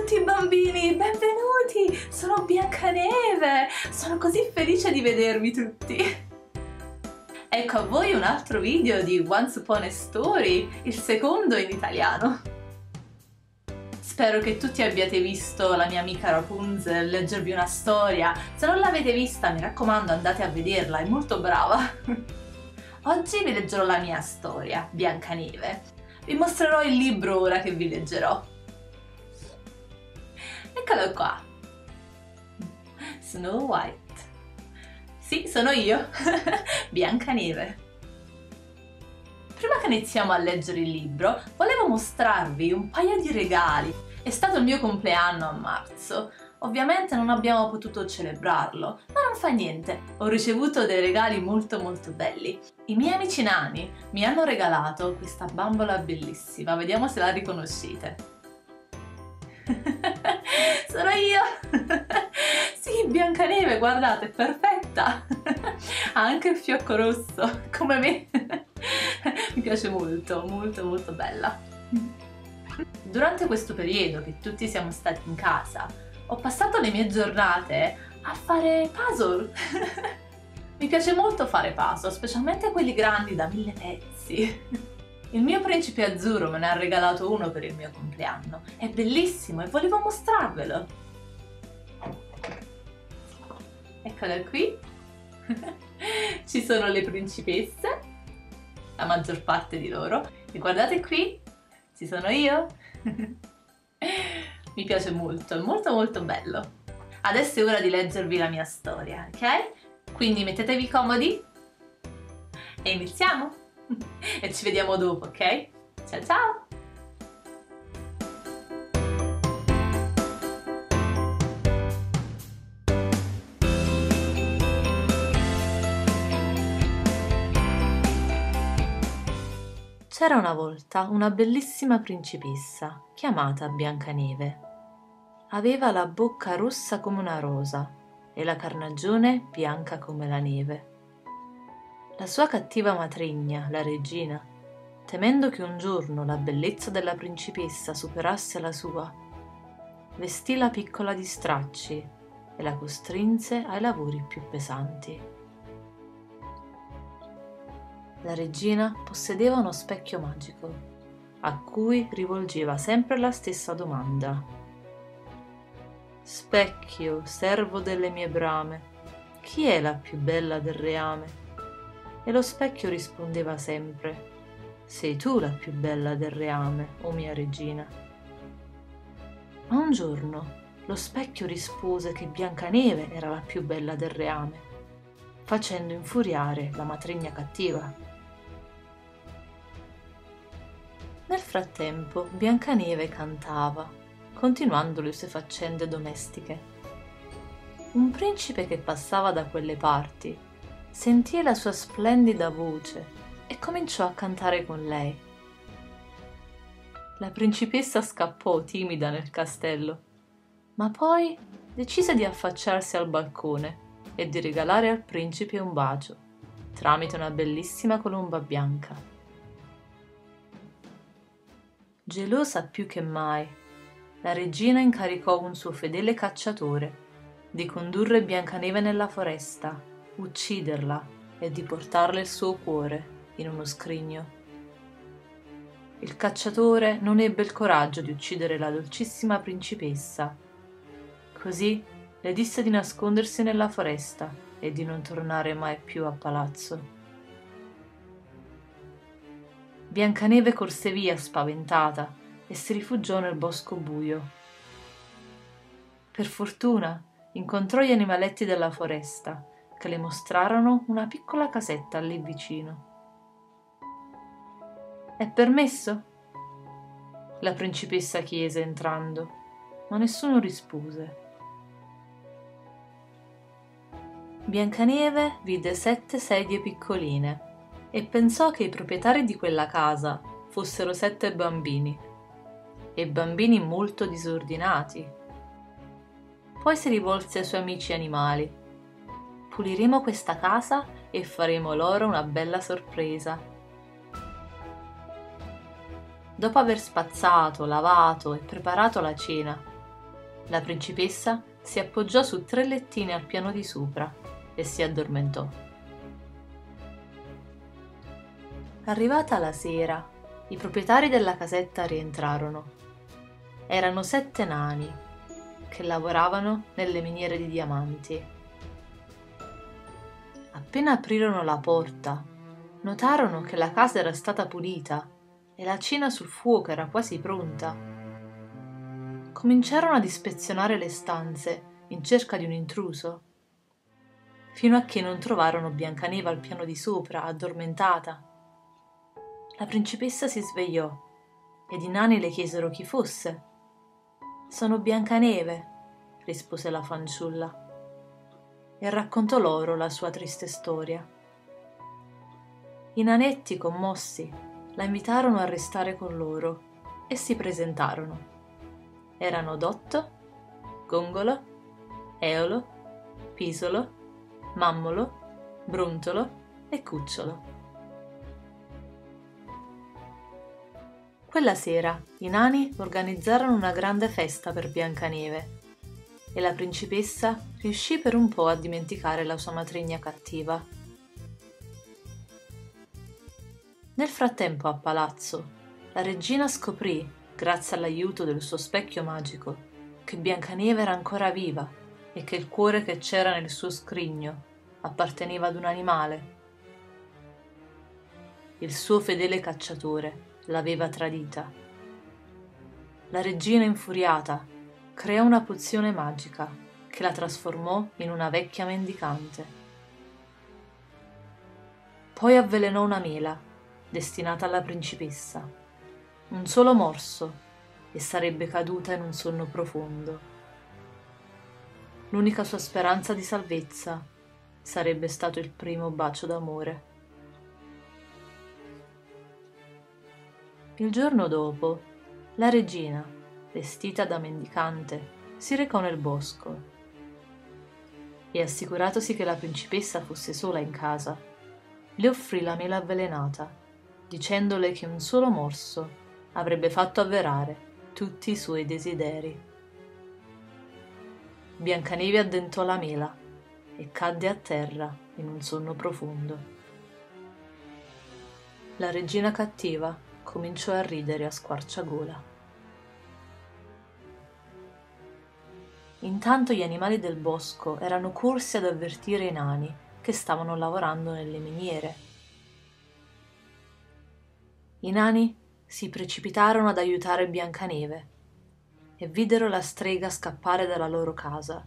tutti bambini, benvenuti! Sono Biancaneve! Sono così felice di vedervi tutti! Ecco a voi un altro video di Once Upon a Story, il secondo in italiano. Spero che tutti abbiate visto la mia amica Rapunzel leggervi una storia. Se non l'avete vista, mi raccomando, andate a vederla, è molto brava. Oggi vi leggerò la mia storia, Biancaneve. Vi mostrerò il libro ora che vi leggerò. Eccolo qua. Snow White. Sì, sono io, Biancaneve. Prima che iniziamo a leggere il libro, volevo mostrarvi un paio di regali. È stato il mio compleanno a marzo. Ovviamente non abbiamo potuto celebrarlo, ma non fa niente. Ho ricevuto dei regali molto belli. I miei amici nani mi hanno regalato questa bambola bellissima. Vediamo se la riconoscete. Sono io! Sì, Biancaneve, guardate, è perfetta! Ha anche il fiocco rosso, come me! Mi piace molto bella. Durante questo periodo che tutti siamo stati in casa, ho passato le mie giornate a fare puzzle. Mi piace molto fare puzzle, specialmente quelli grandi da 1000 pezzi. Il mio principe azzurro me ne ha regalato uno per il mio compleanno. È bellissimo e volevo mostrarvelo. Eccolo qui. Ci sono le principesse, la maggior parte di loro. E guardate qui, ci sono io. Mi piace molto, è molto bello. Adesso è ora di leggervi la mia storia, ok? Quindi mettetevi comodi e iniziamo! E ci vediamo dopo, ok? Ciao ciao! C'era una volta una bellissima principessa chiamata Biancaneve. Aveva la bocca rossa come una rosa e la carnagione bianca come la neve. La sua cattiva matrigna, la regina, temendo che un giorno la bellezza della principessa superasse la sua, vestì la piccola di stracci e la costrinse ai lavori più pesanti. La regina possedeva uno specchio magico, a cui rivolgeva sempre la stessa domanda. Specchio, servo delle mie brame, chi è la più bella del reame? E lo specchio rispondeva sempre: sei tu la più bella del reame, o mia regina. Ma un giorno lo specchio rispose che Biancaneve era la più bella del reame, facendo infuriare la matrigna cattiva. Nel frattempo Biancaneve cantava, continuando le sue faccende domestiche. Un principe che passava da quelle parti sentì la sua splendida voce e cominciò a cantare con lei. La principessa scappò timida nel castello, ma poi decise di affacciarsi al balcone e di regalare al principe un bacio, tramite una bellissima colomba bianca. Gelosa più che mai, la regina incaricò un suo fedele cacciatore di condurre Biancaneve nella foresta, ucciderla e di portarle il suo cuore in uno scrigno. Il cacciatore non ebbe il coraggio di uccidere la dolcissima principessa. Così le disse di nascondersi nella foresta e di non tornare mai più a palazzo. Biancaneve corse via spaventata e si rifugiò nel bosco buio. Per fortuna incontrò gli animaletti della foresta, che le mostrarono una piccola casetta lì vicino. È permesso? La principessa chiese entrando, ma nessuno rispose. Biancaneve vide 7 sedie piccoline e pensò che i proprietari di quella casa fossero 7 bambini, e bambini molto disordinati. Poi si rivolse ai suoi amici animali. Puliremo questa casa e faremo loro una bella sorpresa. Dopo aver spazzato, lavato e preparato la cena, La principessa si appoggiò su 3 lettini al piano di sopra e si addormentò. Arrivata la sera, i proprietari della casetta rientrarono. Erano 7 nani che lavoravano nelle miniere di diamanti. Appena aprirono la porta, notarono che la casa era stata pulita e la cena sul fuoco era quasi pronta. Cominciarono ad ispezionare le stanze in cerca di un intruso, fino a che non trovarono Biancaneve al piano di sopra, addormentata. La principessa si svegliò ed i nani le chiesero chi fosse. «Sono Biancaneve», rispose la fanciulla, e raccontò loro la sua triste storia. I nanetti, commossi, la invitarono a restare con loro e si presentarono. Erano Dotto, Gongolo, Eolo, Pisolo, Mammolo, Brontolo e Cucciolo. Quella sera i nani organizzarono una grande festa per Biancaneve e la principessa riuscì per un po' a dimenticare la sua matrigna cattiva. Nel frattempo a palazzo, la regina scoprì, grazie all'aiuto del suo specchio magico, che Biancaneve era ancora viva e che il cuore che c'era nel suo scrigno apparteneva ad un animale. Il suo fedele cacciatore l'aveva tradita. La regina, infuriata, creò una pozione magica che la trasformò in una vecchia mendicante. Poi avvelenò una mela destinata alla principessa. Un solo morso e sarebbe caduta in un sonno profondo. L'unica sua speranza di salvezza sarebbe stato il primo bacio d'amore. Il giorno dopo, la regina, vestita da mendicante, si recò nel bosco e, assicuratosi che la principessa fosse sola in casa, le offrì la mela avvelenata, dicendole che un solo morso avrebbe fatto avverare tutti i suoi desideri. Biancaneve addentò la mela e cadde a terra in un sonno profondo. La regina cattiva cominciò a ridere a squarciagola. Intanto gli animali del bosco erano corsi ad avvertire i nani che stavano lavorando nelle miniere. I nani si precipitarono ad aiutare Biancaneve e videro la strega scappare dalla loro casa.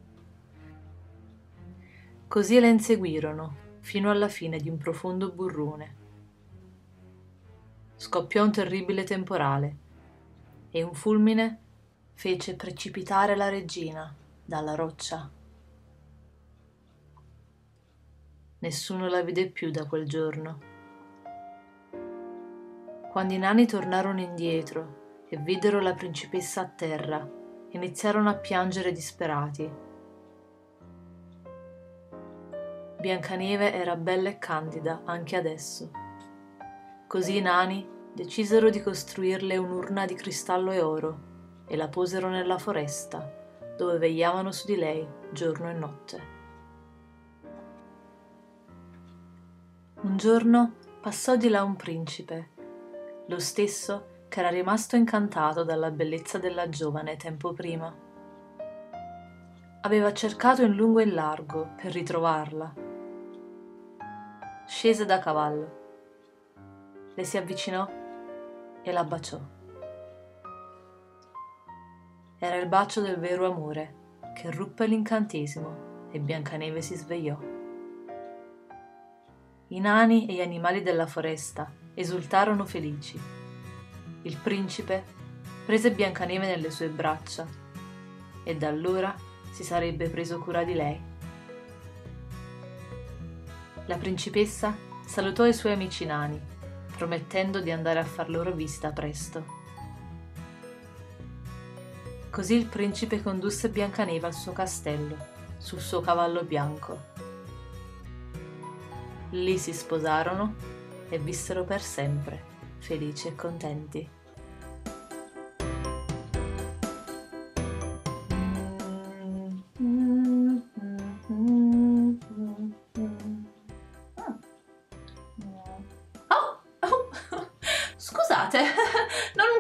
Così la inseguirono fino alla fine di un profondo burrone. Scoppiò un terribile temporale e un fulmine fece precipitare la regina dalla roccia. Nessuno la vide più da quel giorno. Quando i nani tornarono indietro e videro la principessa a terra, iniziarono a piangere disperati. Biancaneve era bella e candida anche adesso. Così i nani decisero di costruirle un'urna di cristallo e oro e la posero nella foresta, dove vegliavano su di lei giorno e notte. Un giorno passò di là un principe, lo stesso che era rimasto incantato dalla bellezza della giovane tempo prima. Aveva cercato in lungo e in largo per ritrovarla. Scese da cavallo, le si avvicinò e la baciò. Era il bacio del vero amore che ruppe l'incantesimo e Biancaneve si svegliò. I nani e gli animali della foresta esultarono felici. Il principe prese Biancaneve nelle sue braccia e da allora si sarebbe preso cura di lei. La principessa salutò i suoi amici nani, promettendo di andare a far loro visita presto. Così il principe condusse Biancaneve al suo castello, sul suo cavallo bianco. Lì si sposarono e vissero per sempre, felici e contenti.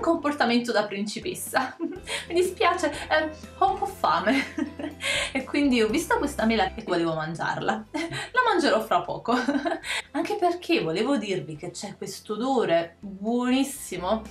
comportamento da principessa. Mi dispiace, ho un po' fame e quindi ho visto questa mela e volevo mangiarla. La mangerò fra poco, anche perché volevo dirvi che c'è questo odore buonissimo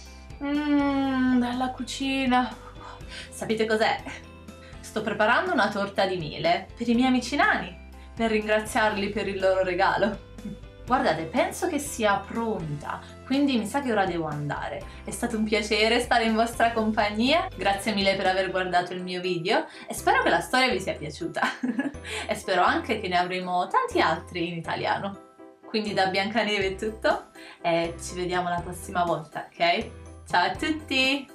dalla cucina. Sapete cos'è? Sto preparando una torta di mele per i miei amici nani, per ringraziarli per il loro regalo. Guardate, penso che sia pronta, quindi mi sa che ora devo andare. È stato un piacere stare in vostra compagnia, grazie mille per aver guardato il mio video e spero che la storia vi sia piaciuta e spero anche che ne avremo tanti altri in italiano. Quindi da Biancaneve è tutto e ci vediamo la prossima volta, ok? Ciao a tutti!